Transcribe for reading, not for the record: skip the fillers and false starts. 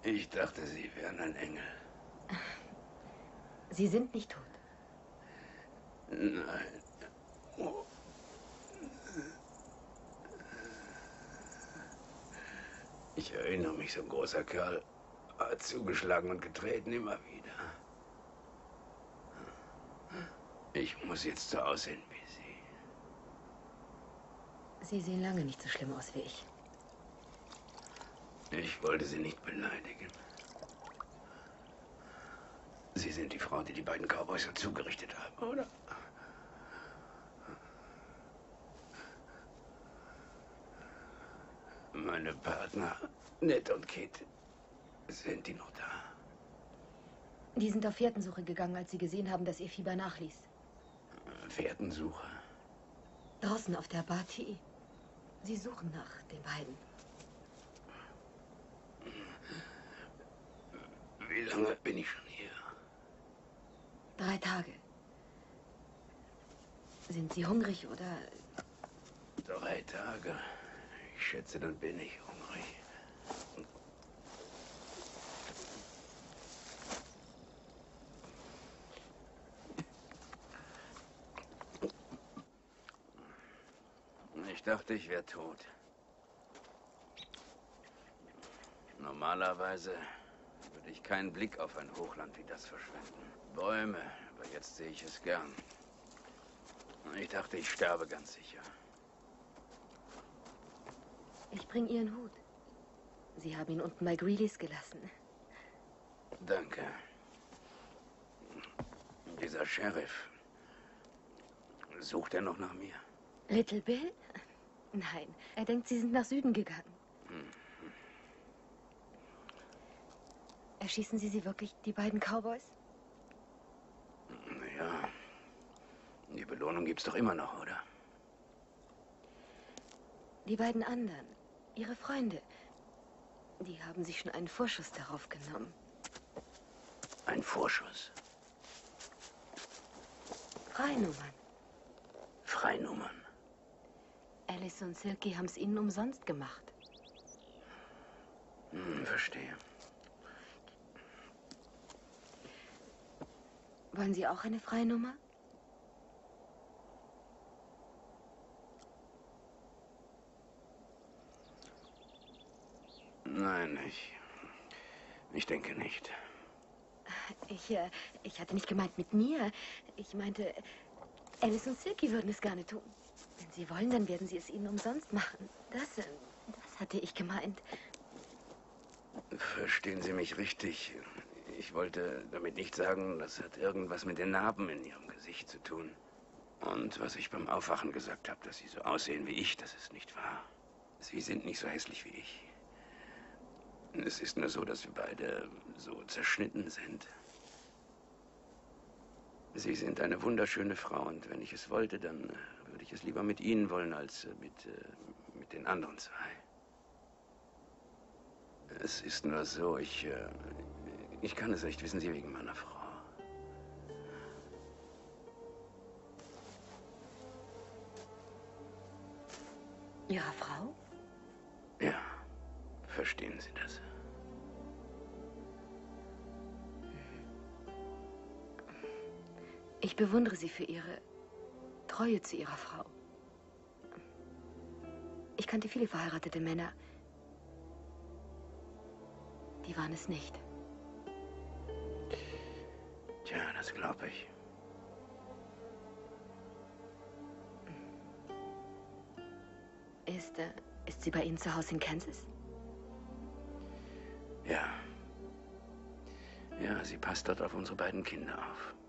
Ich dachte, Sie wären ein Engel. Sie sind nicht tot. Nein. Oh. Ich erinnere mich, so ein großer Kerl hat zugeschlagen und getreten, immer wieder. Ich muss jetzt so aussehen wie Sie. Sie sehen lange nicht so schlimm aus wie ich. Ich wollte Sie nicht beleidigen. Sie sind die Frau, die die beiden Cowboys zugerichtet haben, oder? Meine Partner, Ned und Kit, sind die noch da? Die sind auf Fährtensuche gegangen, als sie gesehen haben, dass ihr Fieber nachließ. Fährtensuche? Draußen auf der Bati. Sie suchen nach den beiden. Wie lange bin ich schon hier? 3 Tage. Sind Sie hungrig oder... 3 Tage. Ich schätze, dann bin ich hungrig. Ich dachte, ich wäre tot. Normalerweise würde ich keinen Blick auf ein Hochland wie das verschwenden. Bäume, aber jetzt sehe ich es gern. Ich dachte, ich sterbe ganz sicher. Ich bringe Ihren Hut. Sie haben ihn unten bei Greelys gelassen. Danke. Dieser Sheriff, sucht er noch nach mir? Little Bill? Nein, er denkt, Sie sind nach Süden gegangen. Erschießen Sie wirklich, die beiden Cowboys? Ja, die Belohnung gibt's doch immer noch, oder? Die beiden anderen, Ihre Freunde, die haben sich schon einen Vorschuss darauf genommen. Ein Vorschuss? Freinummern. Freinummern? Alice und Silky haben es Ihnen umsonst gemacht. Verstehe. Wollen Sie auch eine Freinummer? Nein, ich denke nicht. Ich hatte nicht gemeint mit mir. Ich meinte, Alice und Silky würden es gerne tun. Wenn Sie wollen, dann werden Sie es Ihnen umsonst machen. Das hatte ich gemeint. Verstehen Sie mich richtig? Ich wollte damit nicht sagen, das hat irgendwas mit den Narben in Ihrem Gesicht zu tun. Und was ich beim Aufwachen gesagt habe, dass Sie so aussehen wie ich, das ist nicht wahr. Sie sind nicht so hässlich wie ich. Es ist nur so, dass wir beide so zerschnitten sind. Sie sind eine wunderschöne Frau und wenn ich es wollte, dann würde ich es lieber mit Ihnen wollen als mit den anderen zwei. Es ist nur so, ich kann es nicht, wissen Sie, wegen meiner Frau. Ihrer Frau? Ja, verstehen Sie das? Ich bewundere Sie für Ihre Treue zu Ihrer Frau. Ich kannte viele verheiratete Männer. Die waren es nicht. Tja, das glaube ich. Ist sie bei Ihnen zu Hause in Kansas? Ja. Ja, sie passt dort auf unsere beiden Kinder auf.